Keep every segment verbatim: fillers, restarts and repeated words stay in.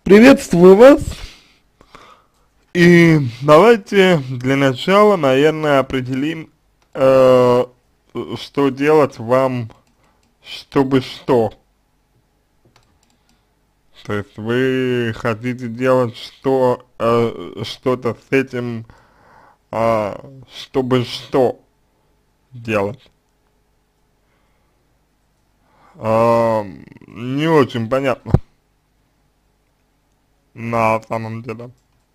Приветствую вас, и давайте для начала, наверное, определим, э, что делать вам, чтобы что. То есть вы хотите делать что, э, что-то с этим, а, чтобы что делать. А, не очень понятно на самом деле.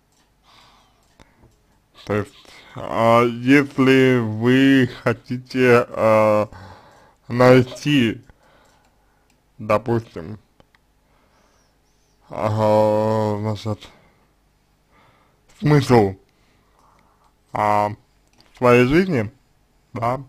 То есть, а, если вы хотите а, найти, допустим, ага, значит, смысл а, своей жизни, да,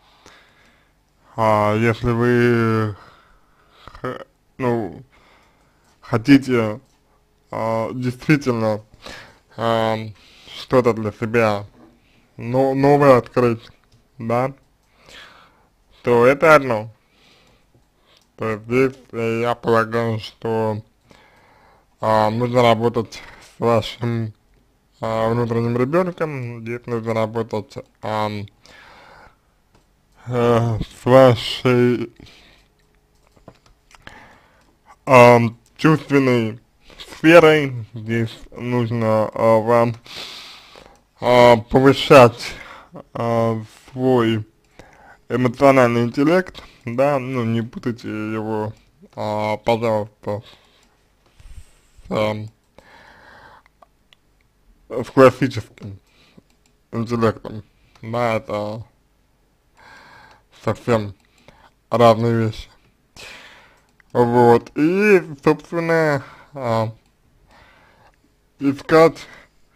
а, если вы, х- ну, хотите а, действительно а, что-то для себя но, новое открыть, да, то это одно. То есть здесь э, я полагаю, что а, нужно работать с вашим а, внутренним ребенком, здесь нужно работать а, э, с вашей а, чувственной сферой. Здесь нужно а, вам а, повышать а, свой эмоциональный интеллект, да, ну не путайте его, а, пожалуйста, с, а, с классическим интеллектом, да, это совсем разные вещи. Вот, и, собственно, а, искать,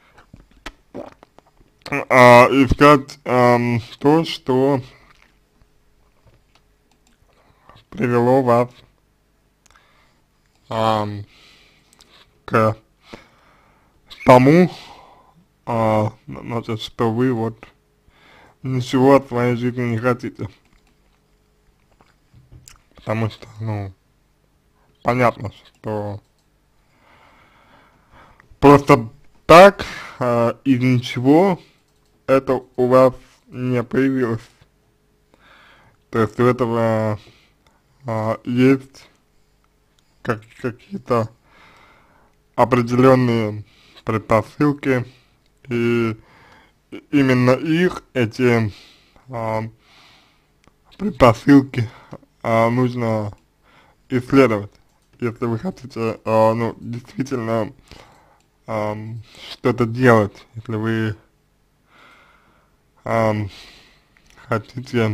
а, искать ам, то, что привело вас ам, к тому, а, значит, что вы вот ничего от своей жизни не хотите. Потому что, ну, понятно, что просто так, а, из ничего это у вас не появилось. То есть у этого а, есть как, какие-то определенные предпосылки, и именно их, эти а, предпосылки а, нужно исследовать, если вы хотите, а, ну, действительно а, что-то делать, если вы а, хотите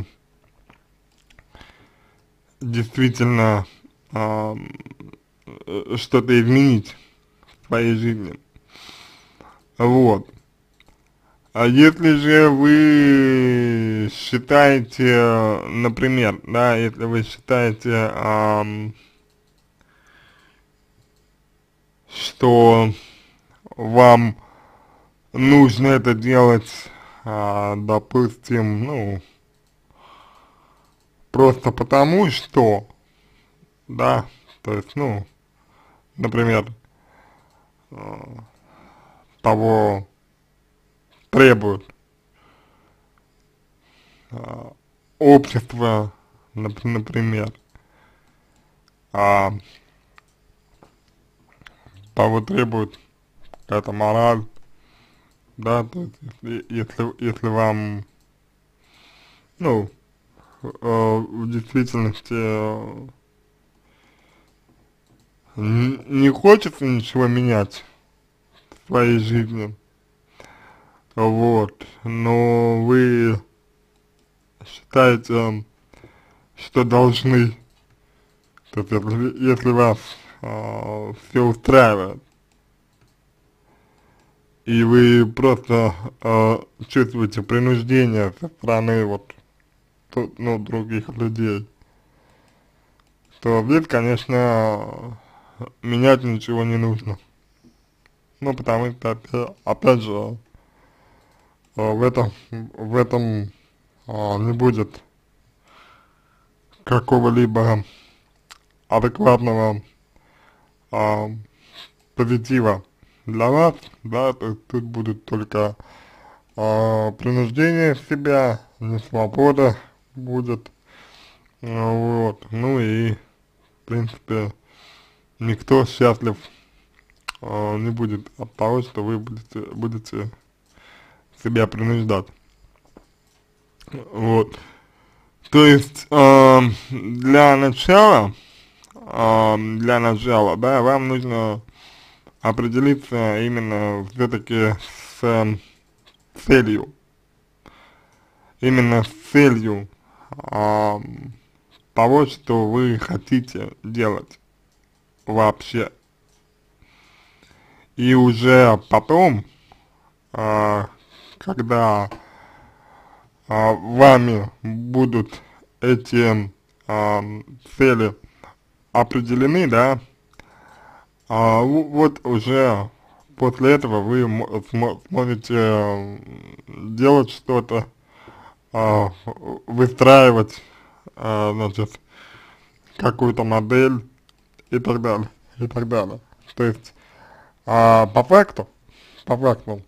действительно а, э, что-то изменить в своей жизни. Вот. А если же вы считаете, например, да, если вы считаете, ам, что вам нужно это делать, а, допустим, ну, просто потому что, да, то есть, ну, например, а, того требует а, общество, нап- например, а того требует какая-то мораль, да, то есть, если, если, если вам, ну, э, в действительности э, н- не хочется ничего менять в своей жизни, вот, но вы считаете, что должны, то есть, если, если вас э, все устраивает, и вы просто э, чувствуете принуждение со стороны вот, тут, ну, других людей, то здесь, конечно, менять ничего не нужно. Ну, потому что, опя- опять же, э, в этом, в этом а, не будет какого-либо адекватного а, позитива для вас, да, то есть тут будут только э, принуждение себя, не свобода будет, э, вот, ну и, в принципе, никто счастлив э, не будет от того, что вы будете, будете себя принуждать, вот. То есть, э, для начала, э, для начала, да, вам нужно определиться именно все-таки с э, целью, именно с целью э, того, что вы хотите делать вообще. И уже потом, э, когда э, вами будут эти э, цели определены, да, а, вот уже после этого вы смо сможете делать что-то, а, выстраивать, а, значит, какую-то модель и так далее, и так далее. То есть, а, по факту, по факту,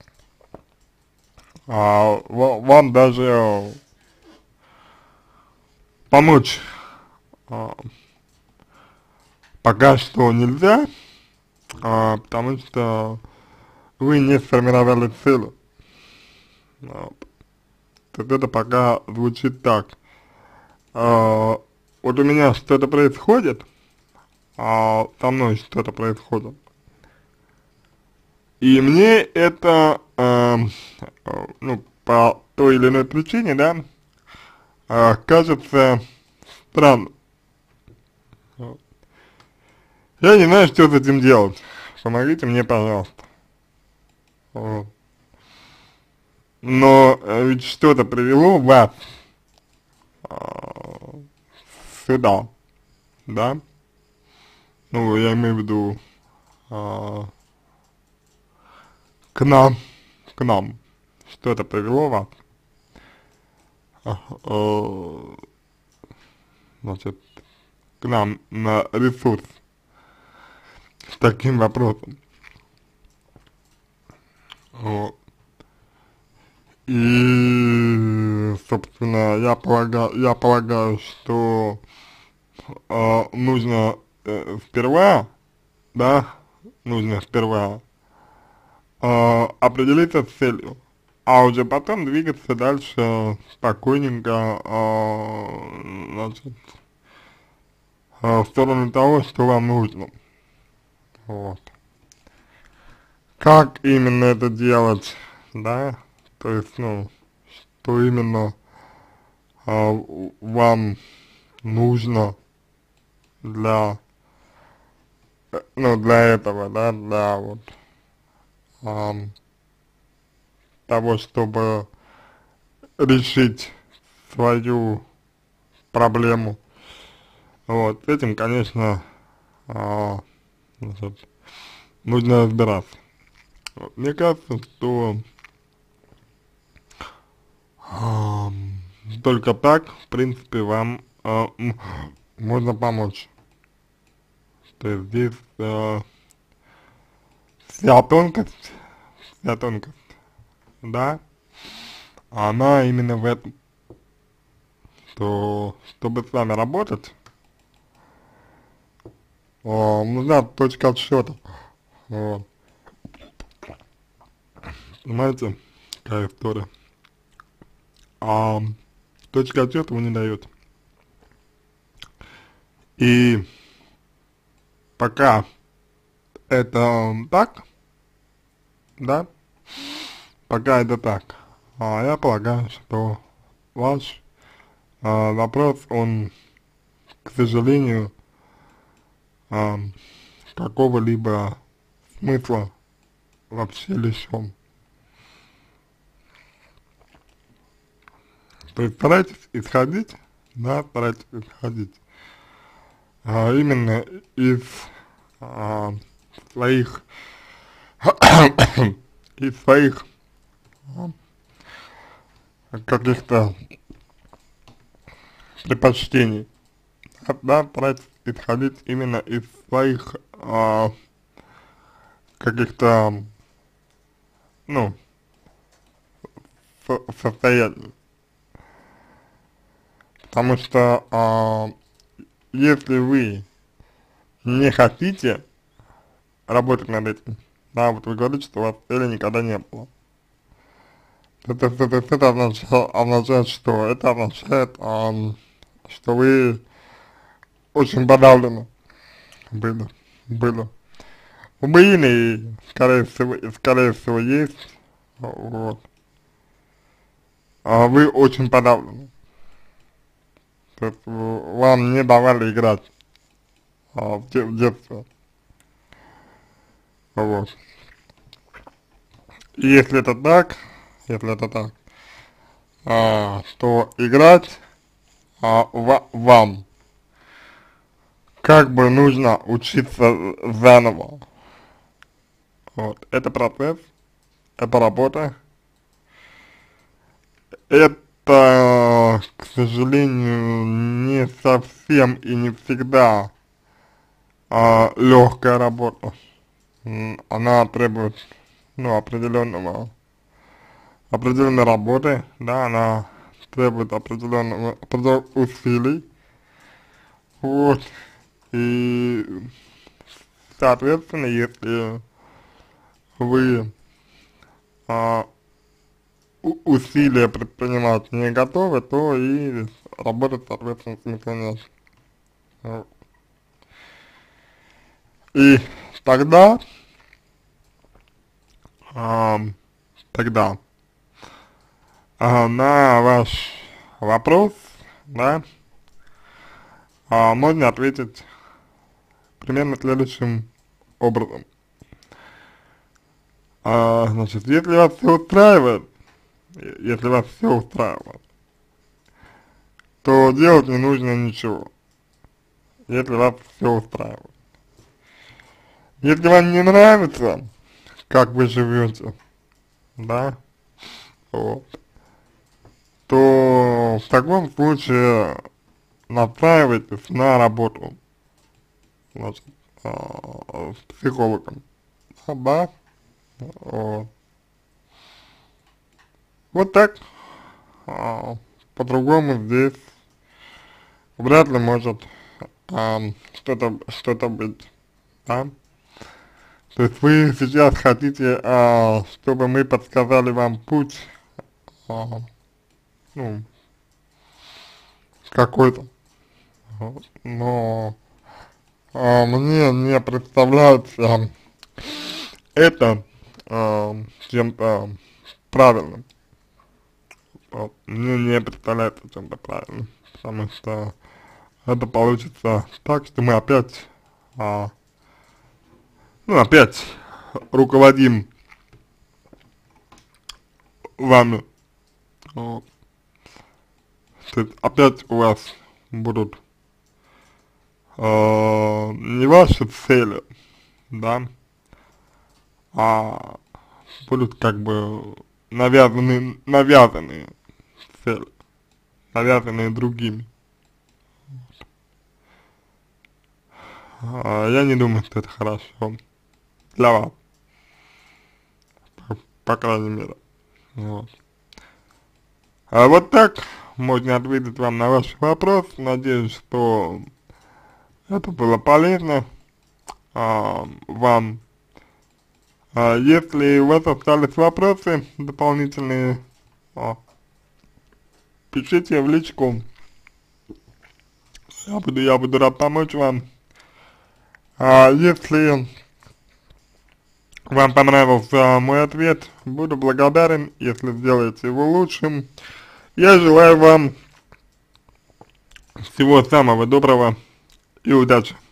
а, вам даже помочь а, пока что нельзя, а, потому что вы не сформировали цели. Вот. То есть это пока звучит так. А, вот у меня что-то происходит, а со мной что-то происходит. И мне это, а, ну, по той или иной причине, да, а, кажется странным. Вот. Я не знаю, что с этим делать. Помогите мне, пожалуйста. Вот. Но ведь что-то привело вас а, сюда, да? Ну, я имею в виду а, к нам, к нам. Что-то привело вас, а, а, значит, к нам на ресурс с таким вопросом. Вот. И, собственно, я полагаю, я полагаю, что э, нужно э, сперва, да, нужно сперва э, определиться с целью, а уже потом двигаться дальше спокойненько, э, значит, э, в сторону того, что вам нужно. Вот. Как именно это делать, да, то есть, ну, что именно а, вам нужно для, э, ну, для этого, да, для вот ам, того, чтобы решить свою проблему. Вот, с этим, конечно, а, значит, нужно разбираться. Вот, мне кажется, что ам, только так, в принципе, вам а, м, можно помочь. То есть здесь а, вся тонкость, вся тонкость, да, она именно в этом, что чтобы с вами работать, а, нужна точка отсчета. Вот. Понимаете, какая история? А точка отсчета вы не дает. И пока это так, да, пока это так, а я полагаю, что ваш а, вопрос, он, к сожалению, а, какого-либо смысла вообще лишен. То есть старайтесь исходить, да, старайтесь исходить а, именно из а, своих из своих а, каких-то предпочтений, да, да, старайтесь исходить именно из своих а, каких-то, ну, со состояний. Потому что, а, если вы не хотите работать над этим, да, вот вы говорите, что у вас цели никогда не было. Это, это, это, это означает, означает, что это означает, а, что вы очень подавлены были, были. Были и, скорее всего, и, скорее всего, есть, вот. А вы очень подавлены. То есть вам не давали играть а, в, де в детстве. Вот. И если это так, если это так, а, то играть а, в, вам как бы нужно учиться заново. Вот. Это процесс, это работа, это, к сожалению, не совсем и не всегда а, легкая работа. М, Она требует, ну, определенного, определенной работы, да, она требует определенного, определенных усилий, вот, и, соответственно, если вы а, у- усилия предпринимать не готовы, то и работать, соответственно, смысла нет. Вот. И тогда, ам, тогда, а, на ваш вопрос, да, а, можно ответить примерно следующим образом. А, значит, если вас все устраивает, е- если вас все устраивает, то делать не нужно ничего, если вас все устраивает. Если вам не нравится, как вы живете, да, вот, то в таком случае настраивайтесь на работу, значит, а, с психологом, а, да, вот. Вот так, а, по-другому здесь вряд ли может а, что-то что-то быть, да. То есть вы сейчас хотите, а, чтобы мы подсказали вам путь, а, ну, какой-то, вот, но а, мне не представляется это а, чем-то правильным. Вот, мне не представляется чем-то правильным, потому что это получится так, что мы опять, а, ну, опять руководим вами. Вот. То есть опять у вас будут э, не ваши цели, да, а будут как бы навязаны, навязанные цели, навязанные другими. А, я не думаю, что это хорошо для вас, по, по крайней мере. Вот. А вот так можно ответить вам на ваш вопрос. Надеюсь, что это было полезно а, вам. А, если у вас остались вопросы дополнительные, а, пишите в личку. Я буду, я буду рад помочь вам. А если вам понравился мой ответ, буду благодарен, если сделаете его лучшим. Я желаю вам всего самого доброго и удачи.